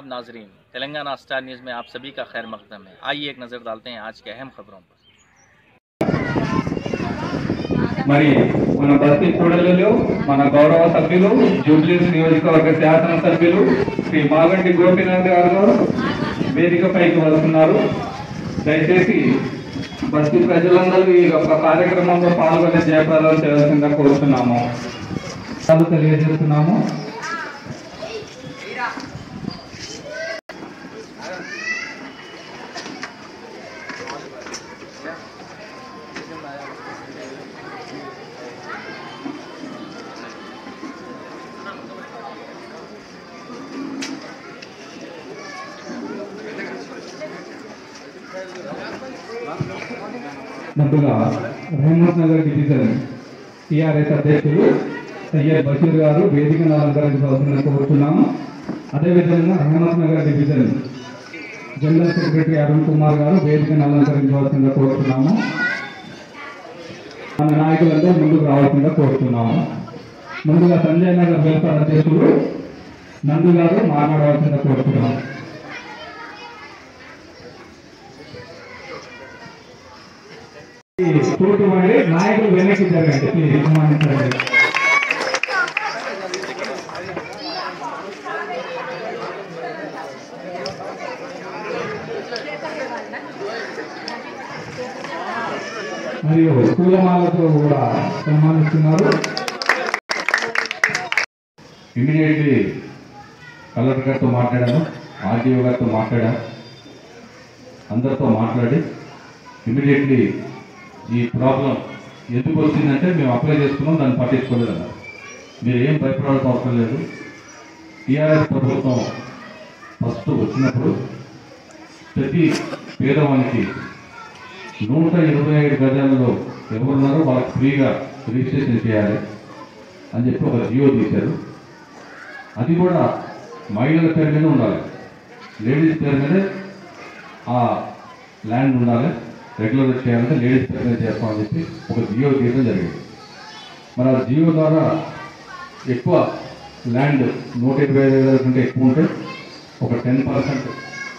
आदाब नाजरीन, Telangana star news में आप सभी का खैर मकदम है। आइए एक नज़र डालते हैं आज के अहम खबरों पर। మరి మన బస్తీ కూడలిలో మన గౌరవ సభ్యులు జూబ్లీ నియోజకవర్గ శాసన సభ్యులు శ్రీ మాగంటి గోపినాథ్ గారు వేదికపైకి వస్తున్నారు. దయచేసి బస్తీ ప్రజలందరూ ఈ యొక్క కార్యక్రమంలో పాల్గొని జయప్రదం చేయాల్సిందిగా కోరుతున్నాము, తెలియజేస్తున్నాము. ముందుగా రహమత్ నగర్ డివిజన్ టీఆర్ఎస్ అధ్యక్షులు సయ్యద్ బషీర్ గారు వేదికను అలంకరించవలసిందిగా కోరుతున్నాము. అదేవిధంగా Rahmat Nagar division general secretary Arun Kumar గారు వేదికను అలంకరించవలసిందిగా కోరుతున్నాము. మన నాయకులందరూ ముందుకు రావాల్సిందిగా కోరుతున్నాము. ముందుగా సంజయనగర్ వెల్ఫేర్ అధ్యక్షులు నందు గారు మాట్లాడవలసిందిగా కోరుతున్నాము. చూడమని నాయకులు వెనక్కి జరగండి ప్లీజ్. మరియు పూలమాలతో కూడా సన్మానిస్తున్నారు. ఇమీడియట్లీ కలెక్టర్ గారితో మాట్లాడాను, ఆర్డీఓ గారితో మాట్లాడాను, అందరితో మాట్లాడి ఇమీడియట్లీ ఈ ప్రాబ్లం ఎందుకు వచ్చిందంటే మేము అప్లై చేసుకున్నాం, దాన్ని పట్టించుకోలేదు అన్నారు. మీరు ఏం భయపడాల్సిన అవసరం లేదు. టీఆర్ఎస్ ప్రభుత్వం ఫస్ట్ వచ్చినప్పుడు ప్రతి పేదవానికి 125 గజాలలో ఎవరున్నారో వాళ్ళకి ఫ్రీగా రిజిస్ట్రేషన్ చేయాలి అని చెప్పి ఒక జియో తీశారు. అది కూడా మహిళల పేరు మీద ఉండాలి, లేడీస్ పేరు మీదే ఆ ల్యాండ్ ఉండాలి. రెగ్యులర్ చేయాలంటే లేడీస్ పేరు మీద చేస్తామని చెప్పి ఒక జియో తీయడం జరిగింది. మరి ఆ జియో ద్వారా ఎక్కువ ల్యాండ్ 125 కంటే ఎక్కువ ఉంటే ఒక 10%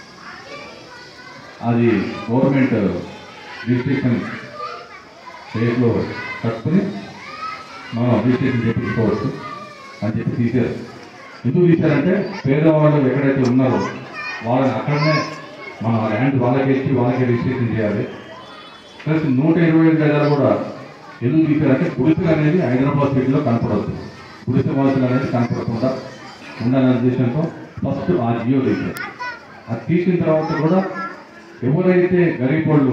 అది గవర్నమెంట్ రిజిస్ట్రేషన్ రేట్లో కట్టుకుని మనం రిజిస్ట్రేషన్ చేయించుకోవచ్చు అని చెప్పి తీశారు. ఎందుకు తీశారంటే పేదవాళ్ళు ఎక్కడైతే ఉన్నారో వాళ్ళని అక్కడనే మన ల్యాండ్ వాళ్ళకి ఇచ్చి వాళ్ళకి రిజిస్ట్రేషన్ చేయాలి. ప్లస్ 125 గజాలు కూడా ఎందుకు తీశారంటే గుడిసెలు అనేది హైదరాబాద్ సిటీలో కనపడవచ్చు, గుడిసె వాసులు అనేది కనపడకుండా ఉండాలనే ఉద్దేశంతో ఫస్ట్ ఆ జియో తీశారు. అది తీసిన తర్వాత కూడా ఎవరైతే గరీబ్ వాళ్ళు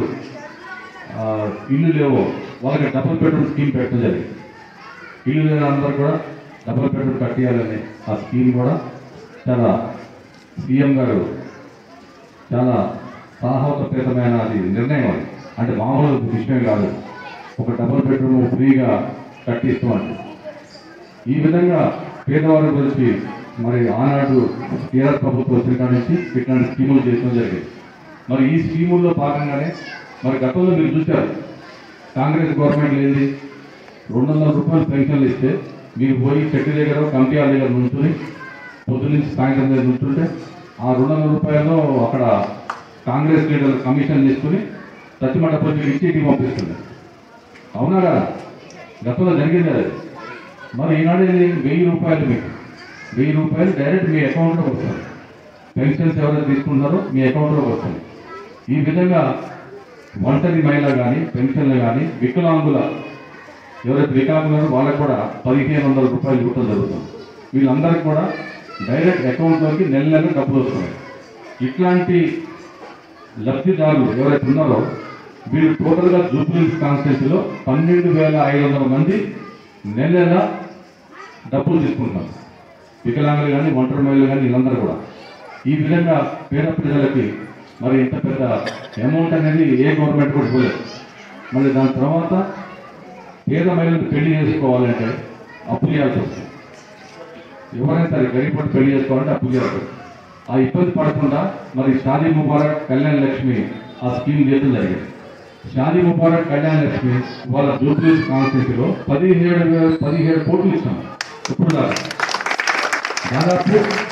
ఇల్లు లేవో వాళ్ళకి డబుల్ బెడ్రూమ్ స్కీమ్ పెట్టడం జరిగింది. ఇల్లు లేని అందరూ కూడా డబుల్ బెడ్రూమ్ కట్టేయాలని ఆ స్కీమ్ కూడా చాలా సీఎం గారు చాలా సాహసోపేతమైన అది నిర్ణయం. అది అంటే మామూలు విషయం కాదు, ఒక డబుల్ బెడ్రూమ్ ఫ్రీగా కట్టిస్తామండి. ఈ విధంగా పేదవారి గురించి మరి ఆనాడు టీఆర్ఎస్ ప్రభుత్వం వచ్చిన కాడి నుంచి ఇట్లాంటి స్కీములు చేయడం జరిగింది. మరి ఈ స్కీముల్లో భాగంగానే మరి గతంలో మీరు చూశారు, కాంగ్రెస్ గవర్నమెంట్ ఏంది 200 రూపాయలు పెన్షన్లు ఇస్తే మీరు పోయి చెట్టు దగ్గర కమిటీ వాళ్ళ దగ్గర నుంచుని పొద్దున్నుంచి సాయంత్రం దగ్గర నుంచుంటే ఆ 200 రూపాయలు అక్కడ కాంగ్రెస్ లీడర్లు కమిషన్ తీసుకుని సత్యమట పోయి ఇంటికి పంపిస్తుంది. అవునా కదా? గతంలో జరిగింది అది. మరి ఈనాడు 1000 రూపాయలు, మీకు 1000 రూపాయలు డైరెక్ట్ మీ అకౌంట్లోకి వస్తుంది. పెన్షన్స్ ఎవరైతే తీసుకుంటారో మీ అకౌంట్లోకి వస్తుంది. ఈ విధంగా ఒంటరి మహిళ కానీ పెన్షన్లు కానీ వికలాంగుల ఎవరైతే వికలాంగులు వాళ్ళకు కూడా 1500 రూపాయలు ఇవ్వడం జరుగుతుంది. వీళ్ళందరికీ కూడా డైరెక్ట్ అకౌంట్లోకి నెల నెల డబ్బులు వస్తున్నాయి. ఇట్లాంటి లబ్ధిదారులు ఎవరైతే ఉన్నారో వీళ్ళు టోటల్గా జూబ్లీ కాన్స్టిట్యూన్సీలో 12,500 మంది నెల నెల డబ్బులు తీసుకుంటున్నారు. వికలాంగులు కానీ ఒంటరి మహిళలు కానీ వీళ్ళందరూ కూడా ఈ విధంగా పేద ప్రజలకి మరి ఇంత పెద్ద అమౌంట్ అనేది ఏ గవర్నమెంట్ కూడా ఇవ్వలేదు. మళ్ళీ దాని తర్వాత పేద మహిళలకు పెళ్లి చేసుకోవాలంటే అప్పు చేయాల్సి వస్తుంది. ఎవరైనా సరే గరీబ్ పడి పెళ్లి చేసుకోవాలంటే అప్పు చేయాల్సి వస్తుంది. ఆ ఇబ్బంది పడకుండా మరి షాదీ ముబారక్ కళ్యాణ లక్ష్మి ఆ స్కీమ్ చేయడం జరిగింది. షాదీ ముబారక్ కళ్యాణ లక్ష్మి వాళ్ళ జూబ్లీ కాన్స్టిట్యూన్సీలో 17 కోట్లు ఇస్తాం. ఇప్పుడు దాదాపు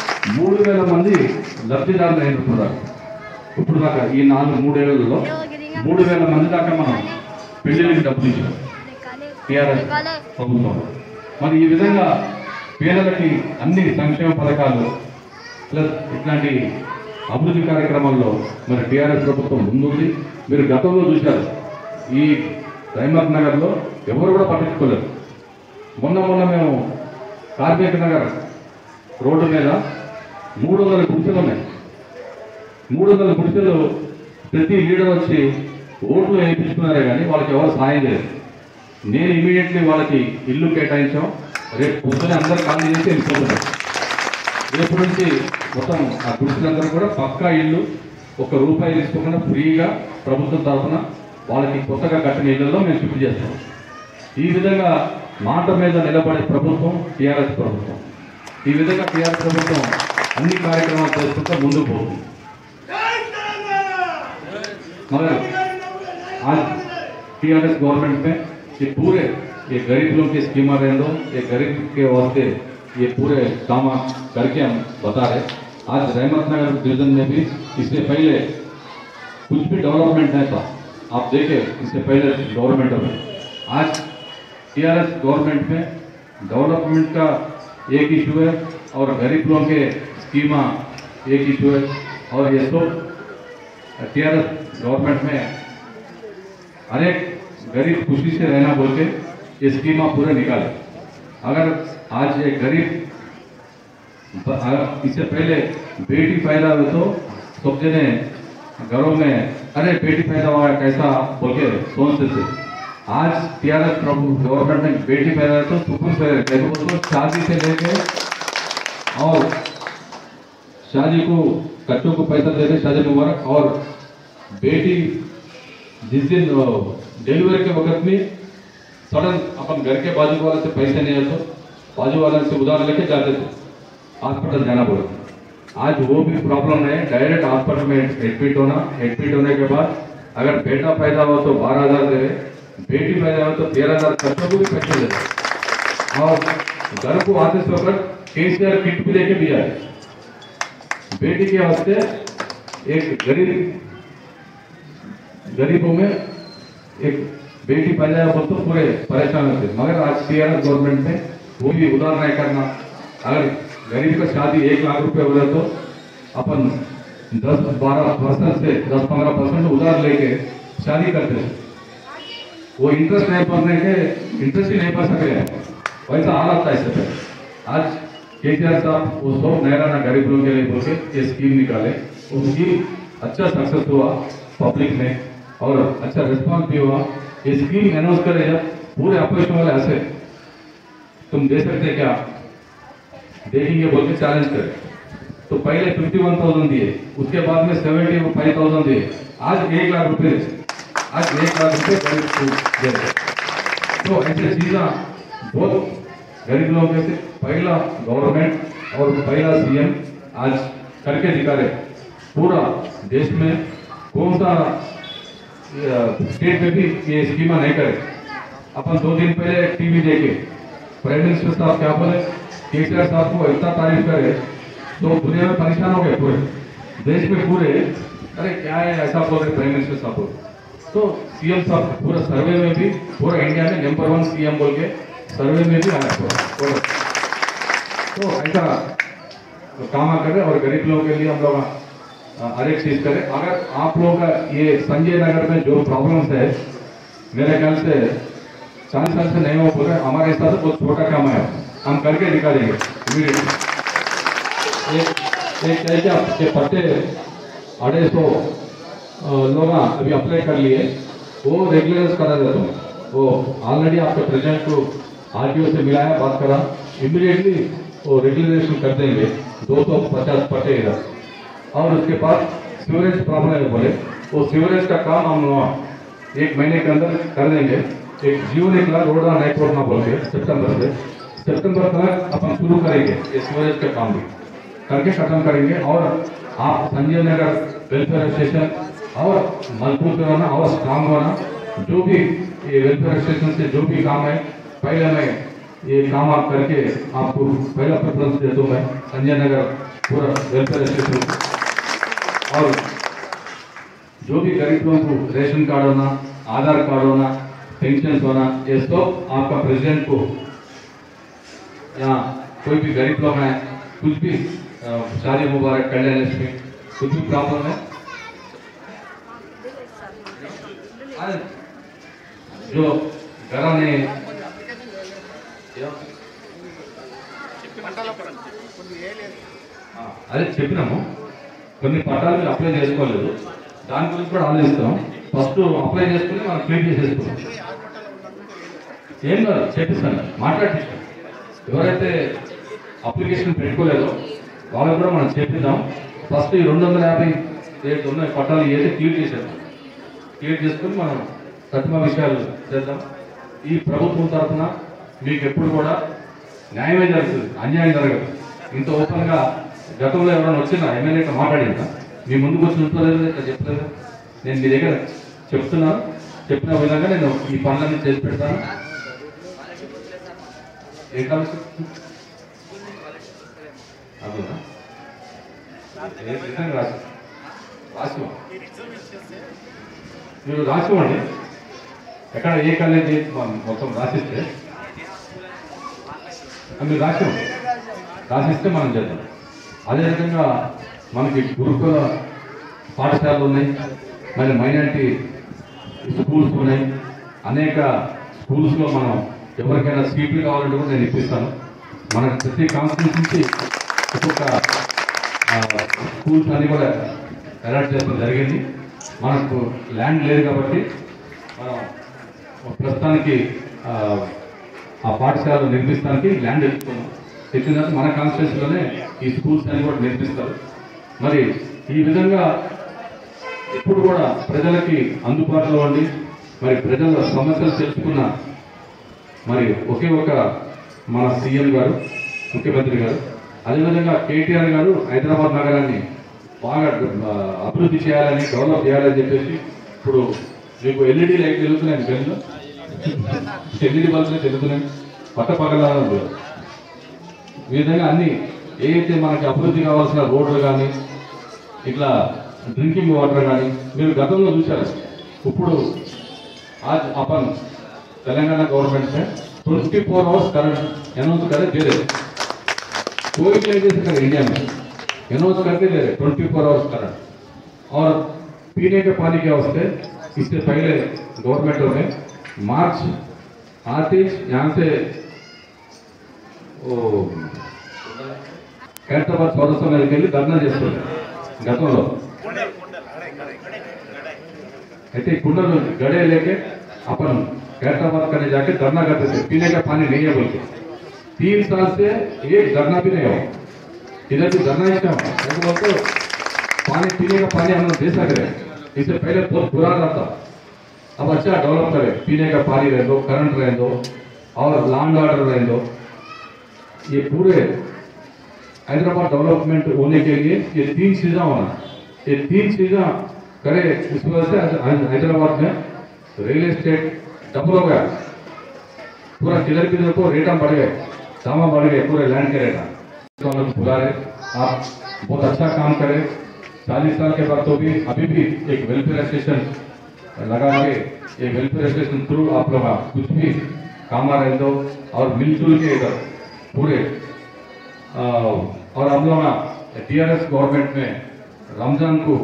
3000 మంది లబ్ధిదారులు అయినట్టున్నారు. ఇప్పుడు దాకా ఈ 3 ఏళ్లలో 3000 మంది దాకా మనం పెళ్లిళ్ళకి డబ్బులు ఇచ్చాం టీఆర్ఎస్ ప్రభుత్వం. మరి ఈ విధంగా పేదలకి అన్ని సంక్షేమ పథకాలు ప్లస్ ఇట్లాంటి అభివృద్ధి కార్యక్రమాల్లో మరి టీఆర్ఎస్ ప్రభుత్వం ముందుంది. మీరు గతంలో చూశారు, ఈ రైమత్ నగర్లో ఎవరు కూడా పట్టించుకోలేదు. మొన్న మేము కార్మిక నగర్ రోడ్డు మీద 300 గుడిసెలు ఉన్నాయి. 300 గుడిసెలు ప్రతి లీడర్ వచ్చి ఓట్లు వేయించుకున్నారే కానీ వాళ్ళకి ఎవరు సాయం చేయలేదు. నేను ఇమీడియట్లీ వాళ్ళకి ఇల్లు కేటాయించాం. రేపు పొద్దునే అందరూ ఖాళీ చేసి వెళ్ళిపోతున్నారు. రేపు నుంచి మొత్తం ఆ గుడిసెలందరూ కూడా పక్కా ఇల్లు, ₹1 తీసుకోకుండా ఫ్రీగా ప్రభుత్వం తరఫున వాళ్ళకి కొత్తగా కట్టిన ఇళ్లలో మేము షిఫ్ట్ చేస్తాం. ఈ విధంగా మాట మీద నిలబడే ప్రభుత్వం టీఆర్ఎస్ ప్రభుత్వం. ఈ విధంగా టీఆర్ఎస్ ప్రభుత్వం అన్ని కార్యక్రమాలు చేసుకుంటూ ముందుకు పోతుంది. मगर आज टीआरएस गवर्नमेंट में ये पूरे ये गरीब लोग की स्कीमा रहे दो, ये गरीब के वास्ते ये पूरे काम करके हम बता रहे. आज रहमत नगर डिवीजन में भी इससे पहले कुछ भी डेवलपमेंट नहीं था. आप देखें इससे पहले गवर्नमेंट में, आज टीआरएस गवर्नमेंट में डेवलपमेंट का एक इशू है और गरीब लोगों के स्कीमा एक इशू है. और ये सब टीआरएस गवर्नमेंट में अनेक गरीब खुशी से रहना बोल के ये स्कीमा पूरे निकाले. अगर आज ये गरीब इससे पहले बेटी पैदा हुई तो सब जने घरों में अरे बेटी पैदा हुआ कैसा बोल के सोचते थे. आज टीआरएस गवर्नमेंट में बेटी पैदा हुई तो सुकून से रहते हैं. तो शादी से लेके और शादी को बच्चों को पैसा देते, शादी मुबारक. और बेटी जिस दिन डिलीवरी के वक्त में सडन अपन घर के बाजू वाले से पैसे नहीं आते, बाजू वाले से उधार लेके जाते थे, हॉस्पिटल जाना पड़ता. आज वो भी प्रॉब्लम है. डायरेक्ट हॉस्पिटल में एडमिट होना, एडमिट होने के बाद अगर बेटा पैदा हो तो 12,000 दे, बेटी पैदा हो तो 13,000 बच्चों को भी पैसे देते. और घर को आते वक्त केसीआर किट भी लेके भी जाए. बेटी के वास्ते एक गरीबों में एक बेटी पैदा हो तो पूरे परेशान होते. मगर आज टीआरएस गवर्नमेंट में वो भी उधार नहीं करना. अगर गरीब का शादी 1 लाख रुपए हो रहा तो अपन 10-12% से 10-15% उधार लेके शादी करते हैं. वो इंटरेस्ट नहीं भरने के इंटरेस्ट ही नहीं भर सके. वैसा हालत था इससे पहले. आज केसीआर साहब वो सब नहराना गरीब लोगों के लिए बोल के ये स्कीम निकाले. वो स्कीम अच्छा सक्सेस हुआ पब्लिक में और अच्छा रिस्पॉन्स भी हुआ. ये स्कीम अनाउंस करे जब पूरे अपोजिशन वाले हंसे, तुम दे सकते क्या, देखेंगे बोल के चैलेंज करे. तो पहले 51,000 दिए, उसके बाद में 75,000 दिए. आज 1 लाख रुपए, आज 1 लाख रुपए गरीब को दे. तो ऐसे चीज़ें बहुत गरीब लोगों के से पहला गवर्नमेंट और पहला सीएम आज करके दिखा रहे. पूरा देश में कौन सा स्टेट में भी ये स्कीमा नहीं करे. अपन 2 दिन पहले टीवी देखे, प्राइम मिनिस्टर साहब क्या बोले, केसीआर साहब को इतना तारीफ करे तो दुनिया में परेशान हो गए पूरे देश में. पूरे अरे क्या है ऐसा बोल रहे प्राइम मिनिस्टर साहब. तो सीएम साहब पूरा सर्वे में भी पूरा इंडिया में नंबर 1 सीएम बोल के सर्वे में भी आया. तो ऐसा काम करें और गरीब लोगों के लिए हम लोग हर एक चीज करें. अगर आप लोगों का ये संजय नगर में जो प्रॉब्लम्स है, मेरे ख्याल से 40 साल से नहीं हो बोल रहे, हमारे हिसाब से बहुत छोटा काम है, हम करके निकालेंगे इमीडिएटली. एक के पट्टे 250 लोग अभी अप्लाई कर लिए, वो रेगुलराइज करा देता हूँ. वो ऑलरेडी आपके प्रेसिडेंट को आरटीओ से मिला है, बात करा, इमीडिएटली वो रेगुलराइजेशन कर देंगे 250 पट्टे इधर. और उसके बाद सीवरेज प्रॉब्लम है बोले, वो सीवरेज का काम हम 1 महीने के अंदर कर देंगे. एक जीवन 1 लाख रोड नहीं छोड़ना बोल के सितंबर तक अपन शुरू करेंगे. ये सीवरेज का काम भी करके खत्म करेंगे. और आप संजय नगर वेलफेयर स्टेशन और मजबूत बनाना और स्ट्रांग होना, जो भी ये वेलफेयर स्टेशन से जो भी काम है पहले मैं ये काम आप करके आपको पहला प्रेफरेंस देता हूँ. मैं संजय नगर पूरा वेलफेयर एसोसिएशन और जो भी गरीब लोगों को रेशन कार्ड होना, आधार कार्ड होना, पेंशन होना, ये सब आपका प्रेसिडेंट को यहाँ कोई भी गरीब लोग हैं, कुछ भी शादी मुबारक, कल्याण लक्ष्मी, कुछ भी प्रॉब्लम है, जो घराने అదే చెప్పినాము కొన్ని పట్టాలు మీరు అప్లై చేసుకోలేదు, దాని గురించి కూడా ఆలోచిస్తాం. ఫస్ట్ అప్లై చేసుకుని మనం క్లియర్ చేసేసుకున్నాం. ఏం కాదు, చెప్పిస్తాను, మాట్లాడిస్తాం. ఎవరైతే అప్లికేషన్ పెట్టుకోలేదో వాళ్ళకు కూడా మనం చెప్పిద్దాం. ఫస్ట్ ఈ 250 ఏదైతే ఉన్న పట్టాలు ఏదైతే క్లియర్ చేసేద్దాం. క్లియర్ చేసుకుని మనం ప్రతిమ విషయాలు చేద్దాం. ఈ ప్రభుత్వం తరఫున మీకు ఎప్పుడు కూడా న్యాయమే జరుగుతుంది, అన్యాయం జరగదు. ఇంత ఓపెన్గా గతంలో ఎవరైనా వచ్చినా ఎమ్మెల్యేతో మాట్లాడిందా? మీ ముందుకు వచ్చి ఉంటలేదు, ఇట్లా చెప్పలేదు. నేను మీ దగ్గర చెప్తున్నాను, చెప్పిన విధంగా నేను ఈ పనులన్నీ చేసి పెడతాను. ఏ కాలం అదునా రాసి మీరు రాసివ్వండి. ఎక్కడ ఏ కాలేజీ మొత్తం రాసిస్తే మీరు రాసిస్తే మనం చేద్దాం. అదేవిధంగా మనకి గురుకుల పాఠశాలలు ఉన్నాయి, మరి మైనారిటీ స్కూల్స్ ఉన్నాయి. అనేక స్కూల్స్లో మనం ఎవరికైనా సీట్లు కావాలంటే కూడా నేను ఇప్పిస్తాను. మనకు ప్రతి కాన్స్టిట్యూన్సీ నుంచి ఒక్కొక్క స్కూల్స్ అన్నీ కూడా అలాట్ చేయడం జరిగింది. మనకు ల్యాండ్ లేదు కాబట్టి మనం ప్రస్తుతానికి ఆ పాఠశాల నిర్మిస్తానికి ల్యాండ్ తెచ్చుకున్నాం. తెచ్చిన తర్వాత మన కాన్స్టిట్యూన్సీలోనే ఈ స్కూల్స్ అన్ని కూడా నిర్మిస్తారు. మరి ఈ విధంగా ఎప్పుడు కూడా ప్రజలకి అందుబాటులో ఉండి మరి ప్రజల సమస్యలు తెలుసుకున్న మరి ఒకే ఒక మన సీఎం గారు, ముఖ్యమంత్రి గారు, అదేవిధంగా కేటీఆర్ గారు హైదరాబాద్ నగరాన్ని బాగా అభివృద్ధి చేయాలని, డెవలప్ చేయాలని చెప్పేసి ఇప్పుడు మీకు ఎల్ఈడి లైట్ వెలుగుతున్నాయి, గదిలో ఎల్ఈడి బల్బ్లే వెలుగుతున్నాయి, పట్టపగల. ఈ విధంగా అన్ని ఏదైతే మనకి అభివృద్ధి కావాల్సిన రోడ్లు కానీ, ఇట్లా డ్రింకింగ్ వాటర్ కానీ మీరు గతంలో చూశారు. ఇప్పుడు आज अपन तेलंगाना गवर्नमेंट में 24 आवर्स करंट अनाउंस करे दे रहे, कोई प्लेसेस कर इंडिया में अनाउंस करके दे रहे 24 आवर्स करंट. और पीने के पानी के वास्ते इससे पहले गवर्नमेंट में मार्च आते यहाँ से ఖైరతాబాద్ చౌరస్తా మీదకి వెళ్ళి ధర్నా చేస్తుంది గతంలో. ऐसे कुंडल गड़े लेके अपन खैरताबाद करने जाके धरना करते थे, पीने का पानी नहीं है बोल के. 3 साल से एक धरना भी नहीं हो. इधर भी धरना ही क्या बोलते पानी, पीने का पानी हम लोग दे सक रहे. इससे पहले बहुत बुरा रहता, अब अच्छा डेवलप करे. पीने का पानी रह दो, करंट रह दो और लैंड ऑर्डर रह दो. ये पूरे हैदराबाद डेवलपमेंट होने के लिए ये 3 चीज़ें होना. ये 3 चीज़ें करे, इस वजह से हैदराबाद में रियल एस्टेट डबल हो गया. पूरा किधर भी देखो रेटा बढ़ गए, दाम बढ़ गए, पूरे लैंड के रेटा. तो हम लोग बुला रहे, आप बहुत अच्छा काम करें. 40 साल के बाद तो भी अभी भी एक वेलफेयर स्टेशन लगा के, ये वेलफेयर स्टेशन थ्रू आप लोग कुछ भी काम आ रहे दो और मिलजुल के इधर पूरे. और हम लोग टीआरएस गवर्नमेंट में रमजान को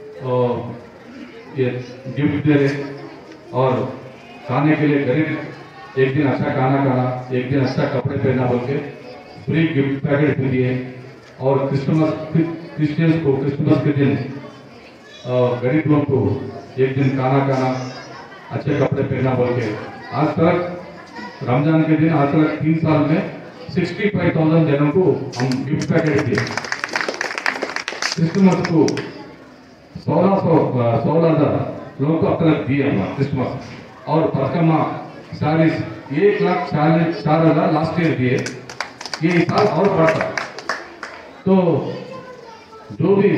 ये गिफ्ट दे रहे और खाने के लिए गरीब एक दिन अच्छा खाना खाना, एक दिन अच्छा कपड़े पहना बोल के फ्री गिफ्ट पैकेट भी दिए. और क्रिश्चियंस को क्रिसमस के दिन गरीब लोग को एक दिन खाना खाना, अच्छे कपड़े पहना बोल के. आज तक रमजान के दिन आज तक 3 साल में 65,000 जनों को हम गिफ्ट पैकेट दिए. क्रिसमस को 16,000 लोगों को अब तक दिए हम क्रिसमस. और परकमा सारीस 1,40,000 लास्ट ईयर दिए. ये साल और बढ़ता. तो जो भी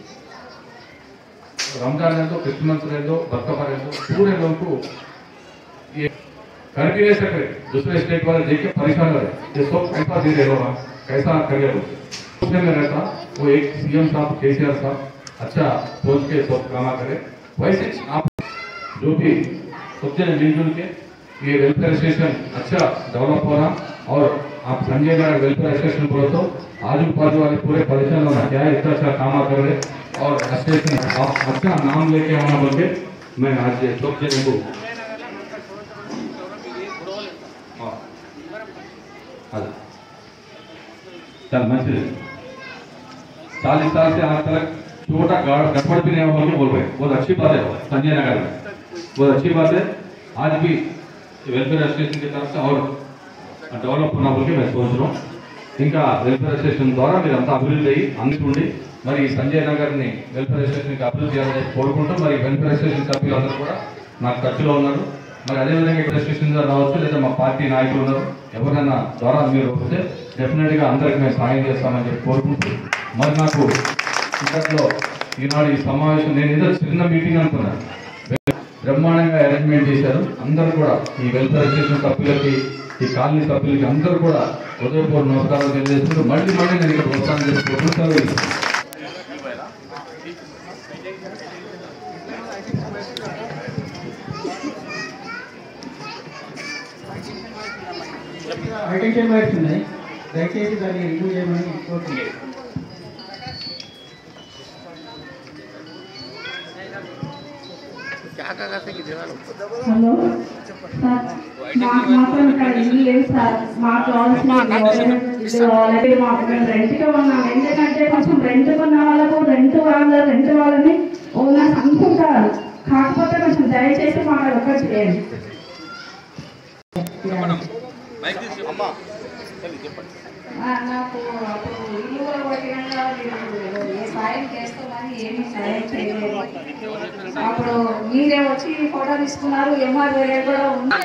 रमजान रह दो, क्रिसमस रह दो, बरकमा रह दो, पूरे लोगों को ये कर भी नहीं सके. दूसरे स्टेट वाले देख के परेशान हो रहे, ये सब कैसा दे रहे हो, कैसा करिए. में रहता वो एक सीएम साहब केसीआर साहब अच्छा सोच के सब काम करे। वैसे आप जो भी सब जने मिलजुल के ये वेलफेयर स्टेशन अच्छा डेवलप होना और आप संजय नगर वेलफेयर स्टेशन बोलो तो आजू बाजू वाले पूरे परेशान होना क्या है, इतना अच्छा काम कर रहे और स्टेशन आप अच्छा नाम लेके आना बोल के मैं आज सब जने को चल मंచిది 40 साल से आज तक छोटा गड़बड़ भी नहीं हुआ बोल रहे, बहुत अच्छी बात है संजय नगर में, बहुत अच्छी बात है। आज भी वेलफेयर स्टेशन की तरफ से और डेवलप होना बोल के मैं सोच रहा हूँ। ఇంకా వెల్ఫేర్ స్టేషన్ ద్వారా మీరు అంతా అభివృద్ధి అయ్యి అందుకుండి మరి సంజయ్ నగర్ని వెల్ఫేర్ స్టేషన్కి అభివృద్ధి చేయాలని కోరుకుంటూ మరి వెల్ఫేర్ స్టేషన్ సభ్యులందరూ కూడా నాకు ఖర్చులో ఉన్నారు। మరి అదేవిధంగా ఇక్కడ స్టేషన్ ద్వారా రావచ్చు లేదా మా పార్టీ నాయకులు ఉన్నారు, ఎవరైనా ద్వారా మీరు వస్తే డెఫినెట్గా అందరికి మేము సాయం చేస్తామని చెప్పి కోరుకుంటూ మరి నాకు ఇంతలో ఈనాడు ఈ సమావేశం నేను ఏదో చిన్న మీటింగ్ అనుకున్నాను, బ్రహ్మాండంగా అరేంజ్మెంట్ చేశారు। అందరూ కూడా ఈ వెల్ఫేర్ స్టేషన్ సభ్యులకి ఈ కాలనీ సభ్యులకి అందరూ కూడా ఉదయపూర్వ నమస్కారాలు తెలియజేస్తూ మళ్ళీ నేను ఇక్కడ ప్రోత్సాహం చేసుకుంటూ ఐడెంటిటీ మైట్స్ ఉన్నాయి, దయచేసి దాన్ని రిమూవ్ చేయమని కోరుతున్నాను। హలో సార్, మాత్రం ఇక్కడ ఇల్లు లేదు సార్, మాకు మాకు మేము రెంట్గా ఉన్నాం। ఎందుకంటే కొంచెం రెంట్ కొన్న వాళ్ళకు రెంట్ వాళ్ళని ఓనర్స్ అనుకుంటారు, కాకపోతే కొంచెం దయచేసి మాకు ఒకటి చేయండి। నాకు అప్పుడు ఇల్లు కూడా కొట్టినాక ఏ సాయం చేస్తామని ఏమీ సాయం చేయలేదు। అప్పుడు మీరే వచ్చి ఫోటో తీసుకున్నారు, ఎంఆర్ఓ కూడా ఉంది।